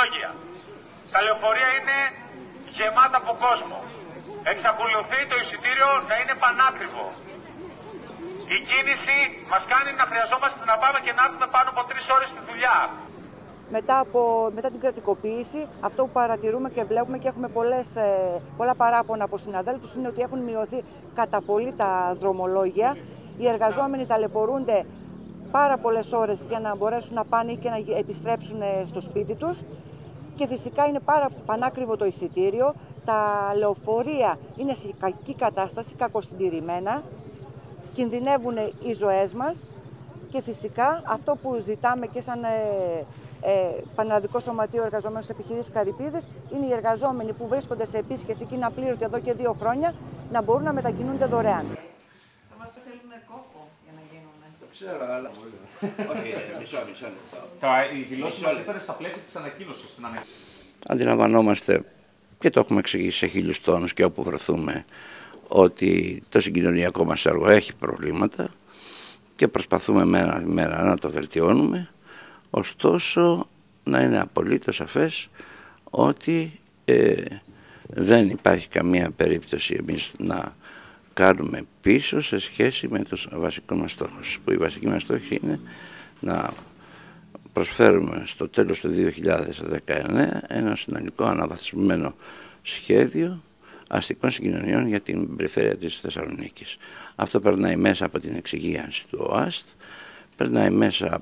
δρομολόγια. Τα λεωφορεία είναι γεμάτα από κόσμο. Εξακολουθεί το εισιτήριο να είναι πανάκριβο. Η κίνηση μας κάνει να χρειαζόμαστε να πάμε και να έρθουμε πάνω από 3 ώρες στη δουλειά. Μετά την κρατικοποίηση, αυτό που παρατηρούμε και βλέπουμε και έχουμε πολλά παράπονα από συναδέλφους είναι ότι έχουν μειωθεί κατά πολύ τα δρομολόγια. Οι εργαζόμενοι ταλαιπωρούνται πάρα πολλές ώρες για να μπορέσουν να πάνε και να επιστρέψουν στο σπίτι τους. Και φυσικά είναι πανάκριβο το εισιτήριο. Τα λεωφορεία είναι σε κακή κατάσταση, κακοσυντηρημένα. Κινδυνεύουν οι ζωές μας. Και φυσικά αυτό που ζητάμε και σαν Πανελλαδικό Σωματείο Εργαζομένων Επιχειρήσεις Καρυπίδης είναι οι εργαζόμενοι που βρίσκονται σε επίσκεψη και είναι απλήρωτοι εδώ και 2 χρόνια να μπορούν να μετακινούνται δωρεάν. Θα μας θέλουν κόπο για να γίνουν. Το ξέρω, αλλά. Όχι, μισό λεπτό. Οι δηλώσεις μας ήταν στα πλαίσια της ανακοίνωσης. Αντιλαμβανόμαστε και το έχουμε εξηγήσει σε 1000 τόνους και όπου βρεθούμε ότι το συγκοινωνιακό μας έργο έχει προβλήματα και προσπαθούμε μέρα να το βελτιώνουμε. Ωστόσο, να είναι απολύτως σαφές ότι δεν υπάρχει καμία περίπτωση εμείς να κάνουμε πίσω σε σχέση με τους βασικούς μας στόχους. Που οι βασικοί μας στόχοι είναι να προσφέρουμε στο τέλος του 2019 ένα συνολικό αναβαθμισμένο σχέδιο αστικών συγκοινωνιών για την περιφέρεια της Θεσσαλονίκης. Αυτό περνάει μέσα από την εξυγίανση του ΟΑΣΤ, περνάει μέσα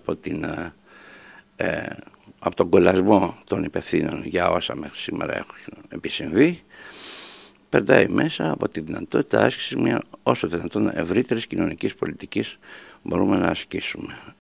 από τον κολλασμό των υπευθύνων για όσα μέχρι σήμερα έχουν επισυμβεί, περνάει μέσα από τη δυνατότητα άσκησης μια όσο δυνατόν ευρύτερης κοινωνικής πολιτικής μπορούμε να ασκήσουμε.